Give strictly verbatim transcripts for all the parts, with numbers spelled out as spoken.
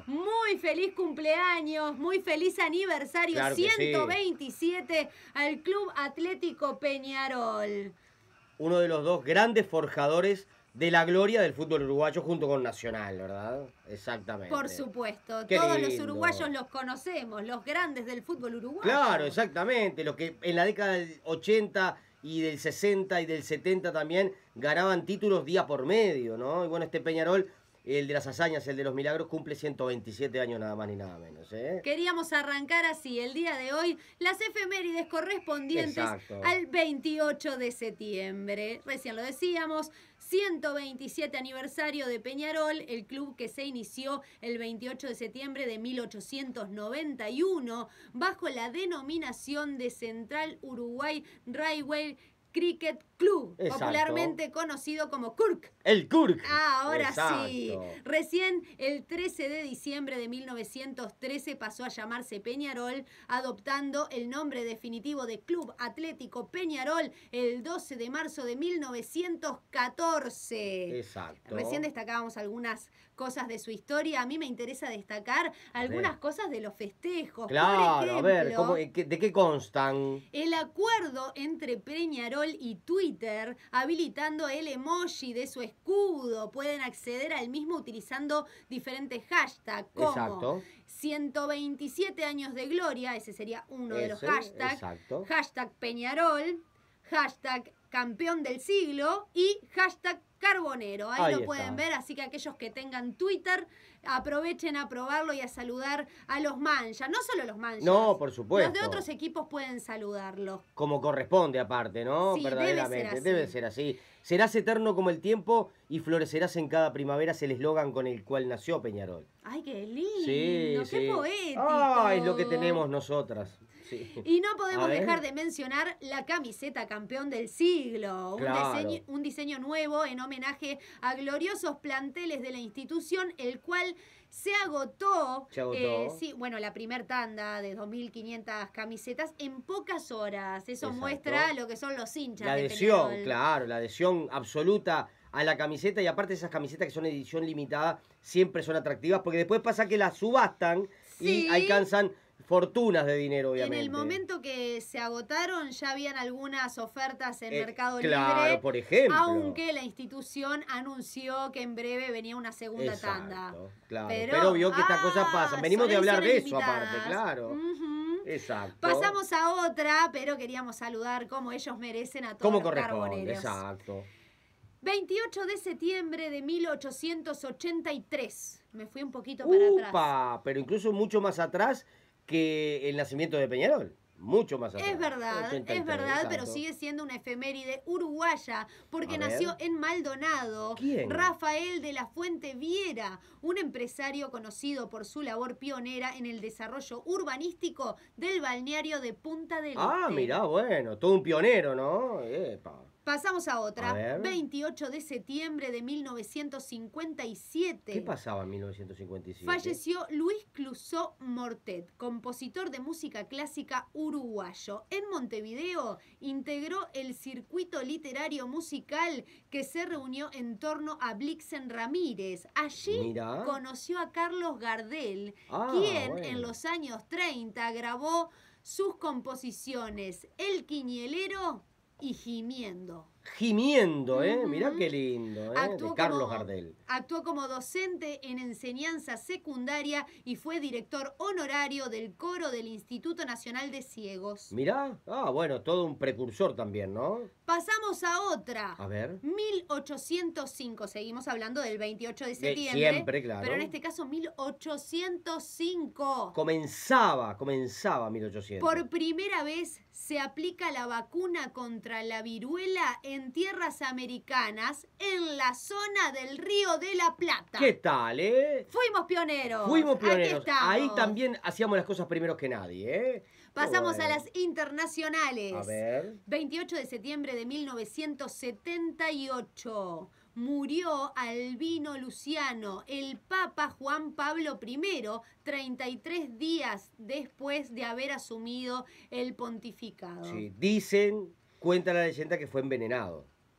Muy feliz cumpleaños, muy feliz aniversario, Claro que ciento veintisiete sí. al Club Atlético Peñarol. Uno de los dos grandes forjadores de la gloria del fútbol uruguayo junto con Nacional, ¿verdad? Exactamente. Por supuesto, Qué todos lindo. los uruguayos los conocemos, los grandes del fútbol uruguayo. Claro, exactamente, los que en la década del ochenta y del sesenta y del setenta también ganaban títulos día por medio, ¿no? Y bueno, este Peñarol, el de las hazañas, el de los milagros, cumple ciento veintisiete años nada más ni nada menos, ¿eh? Queríamos arrancar así el día de hoy las efemérides correspondientes Exacto. al veintiocho de septiembre. Recién lo decíamos, ciento veintisiete aniversario de Peñarol, el club que se inició el veintiocho de septiembre de mil ochocientos noventa y uno bajo la denominación de Central Uruguay Railway Cricket Club, Exacto. popularmente conocido como Kurk. El Kurk. Ah, ahora Exacto. sí. Recién el trece de diciembre de mil novecientos trece pasó a llamarse Peñarol, adoptando el nombre definitivo de Club Atlético Peñarol el doce de marzo de mil novecientos catorce. Exacto. Recién destacábamos algunas cosas de su historia. A mí me interesa destacar algunas cosas de los festejos. Claro, Por ejemplo, a ver, ¿cómo, ¿de qué constan? El acuerdo entre Peñarol y Twitter, habilitando el emoji de su escudo. Pueden acceder al mismo utilizando diferentes hashtags como Exacto. ciento veintisiete años de gloria, ese sería uno ese, de los hashtags. Exacto. Hashtag Peñarol, hashtag campeón del siglo y hashtag Carbonero. Ahí, Ahí lo está. Pueden ver, así que aquellos que tengan Twitter, aprovechen a probarlo y a saludar a los manchas. No solo los manchas. No, por supuesto. Los de otros equipos pueden saludarlos. Como corresponde aparte, ¿no? Sí, verdaderamente. Debe ser, debe ser así. Serás eterno como el tiempo y florecerás en cada primavera, es el eslogan con el cual nació Peñarol. Ay, qué lindo, sí, qué sí. poético. Ah, es lo que tenemos nosotras. Sí. Y no podemos dejar de mencionar la camiseta campeón del siglo, claro. un, diseño, un diseño nuevo en homenaje a gloriosos planteles de la institución, el cual se agotó, se agotó. Eh, sí, bueno, la primer tanda de dos mil quinientas camisetas en pocas horas. Eso Exacto. muestra lo que son los hinchas. La adhesión, de claro, la adhesión absoluta a la camiseta, y aparte esas camisetas que son edición limitada siempre son atractivas porque después pasa que las subastan sí. y alcanzan fortunas de dinero, obviamente. En el momento que se agotaron ya habían algunas ofertas en eh, Mercado claro, Libre, por ejemplo. aunque la institución anunció que en breve venía una segunda Exacto, tanda. Claro. Pero, Pero vio que estas ah, cosas pasan. Venimos de hablar de eso limitadas. aparte, claro. Uh-huh. Exacto. Pasamos a otra, pero queríamos saludar como ellos merecen a todos Como los corresponde, carboneros. exacto. veintiocho de septiembre de mil ochocientos ochenta y tres. Me fui un poquito para Upa, atrás. Pero incluso mucho más atrás que el nacimiento de Peñarol. Mucho más atrás. Es verdad, ochenta y tres, es verdad, exacto. Pero sigue siendo una efeméride uruguaya, porque nació en Maldonado. ¿Quién? Rafael de la Fuente Viera, un empresario conocido por su labor pionera en el desarrollo urbanístico del balneario de Punta del Este. Ah, mirá, bueno, todo un pionero, ¿no? Epa. Pasamos a otra. A veintiocho de septiembre de mil novecientos cincuenta y siete. ¿Qué pasaba en mil novecientos cincuenta y siete? Falleció Luis Clusó Mortet, compositor de música clásica uruguayo. En Montevideo integró el circuito literario musical que se reunió en torno a Blixen Ramírez. Allí Mirá. conoció a Carlos Gardel, ah, quien bueno. en los años treinta grabó sus composiciones El Quiñelero y Gimiendo. Gimiendo, ¿eh? Uh-huh. Mirá qué lindo, ¿eh? Actuó de Carlos como, Gardel. Actuó como docente en enseñanza secundaria y fue director honorario del coro del Instituto Nacional de Ciegos. Mirá, ah, bueno, todo un precursor también, ¿no? Pasamos a otra. A ver. mil ochocientos cinco, seguimos hablando del veintiocho de septiembre. De siempre, claro. Pero en este caso mil ochocientos cinco. Comenzaba, comenzaba mil ochocientos. Por primera vez se aplica la vacuna contra la viruela en en tierras americanas, en la zona del Río de la Plata. ¿Qué tal, eh? Fuimos pioneros. Fuimos pioneros. Ahí también hacíamos las cosas primero que nadie, ¿eh? Pasamos bueno. a las internacionales. A ver. veintiocho de septiembre de mil novecientos setenta y ocho. Murió Albino Luciano, el Papa Juan Pablo primero, treinta y tres días después de haber asumido el pontificado. Sí, dicen... Cuenta la leyenda que fue envenenado.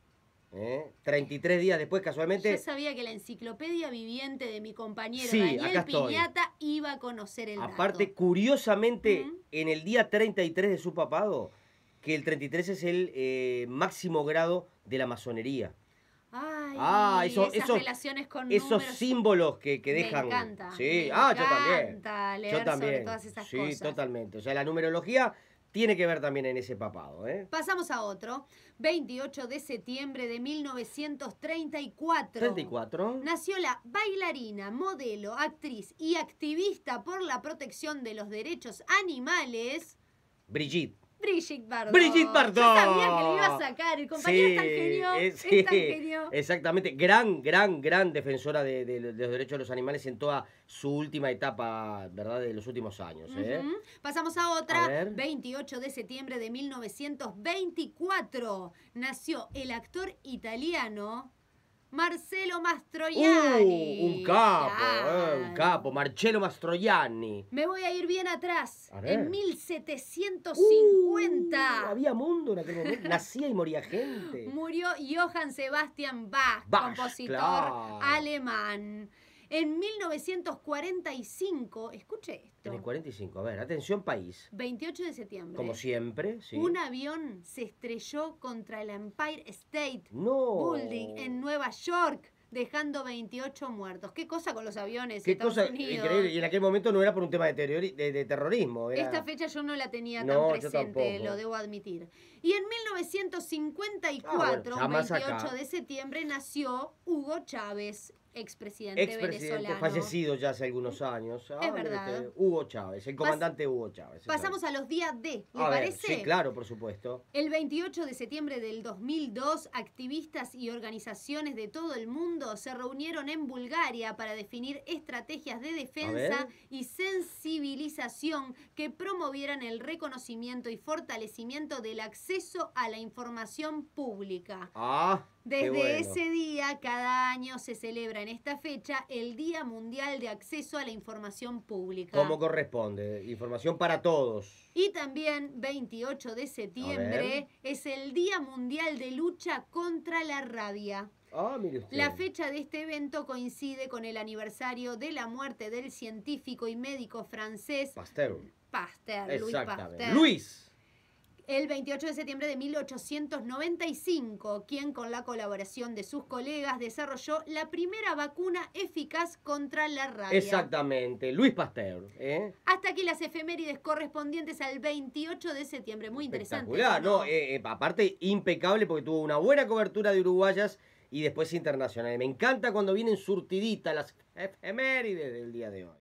¿eh? treinta y tres días después, casualmente. Yo sabía que la enciclopedia viviente de mi compañero Sí, Daniel acá estoy. Piñata iba a conocer el Aparte, dato. curiosamente, Ujú. en el día treinta y tres de su papado, que el treinta y tres es el eh, máximo grado de la masonería. Ay, Ah, eso- esas esos- relaciones con Esos números. símbolos que, que Me dejan. encanta, Sí, me ah, yo también. encanta leer Yo sobre también. todas esas sí, cosas. totalmente. O sea, la numerología tiene que ver también en ese papado, ¿eh? Pasamos a otro. veintiocho de septiembre de mil novecientos treinta y cuatro. treinta y cuatro. Nació la bailarina, modelo, actriz y activista por la protección de los derechos animales, Brigitte. Brigitte Bardot. Brigitte Bardot. Yo sabía que le iba a sacar. El compañero Sí, es tan genio. eh, Es sí, tan genio. exactamente. Gran, gran, gran defensora de, de- de los derechos de los animales en toda su última etapa, ¿verdad? De los últimos años, ¿eh? Ujú. Pasamos a otra. A ver. veintiocho de septiembre de mil novecientos veinticuatro. Nació el actor italiano Marcello Mastroianni. Uh, un capo, eh, Claro. un capo. Marcello Mastroianni. Me voy a ir bien atrás. A ver. En mil setecientos Uh, cincuenta. había mundo en aquel momento. Nacía y moría gente. Murió Johann Sebastian Bach, Bach, compositor claro. alemán. En mil novecientos cuarenta y cinco, escuche esto, Tenés cuarenta y cinco. A ver, atención país. veintiocho de septiembre, Como siempre, sí. un avión se estrelló contra el Empire State No. Building en Nueva York, dejando veintiocho muertos. ¿Qué cosa con los aviones? Qué Estados cosa Unidos? increíble. Y en aquel momento no era por un tema de, terrori- de, de terrorismo. Era... Esta fecha yo no la tenía tan No, yo presente, tampoco. lo debo admitir. Y en mil novecientos cincuenta y Ah, bueno, cuatro, ya más veintiocho acá. de septiembre, nació Hugo Chávez, expresidente Expresidente venezolano. fallecido ya hace algunos años. Ah, mire verdad. usted, Hugo Chávez, el comandante Hugo Chávez. Pasamos a los días D, ¿le a ver, parece? sí, claro, por supuesto. El veintiocho de septiembre del dos mil dos, activistas y organizaciones de todo el mundo se reunieron en Bulgaria para definir estrategias de defensa ver. y sensibilización que promovieran el reconocimiento y fortalecimiento del acceso a la información pública. Ah, Desde qué bueno. ese día, cada año se celebra en esta fecha el Día Mundial de Acceso a la Información Pública. Como corresponde, información para todos. Y también veintiocho de septiembre es el Día Mundial de Lucha contra la Rabia. Ah, mire usted. La fecha de este evento coincide con el aniversario de la muerte del científico y médico francés Pasteur. Pasteur, Louis Exactamente. Pasteur. Luis. El veintiocho de septiembre de mil ochocientos noventa y cinco, quien con la colaboración de sus colegas desarrolló la primera vacuna eficaz contra la rabia. Exactamente. Luis Pasteur. ¿eh? Hasta aquí las efemérides correspondientes al veintiocho de septiembre. Muy interesante. Espectacular, ¿no? ¿no? Eh, eh, aparte, impecable porque tuvo una buena cobertura de uruguayas y después internacionales. Me encanta cuando vienen surtiditas las efemérides del día de hoy.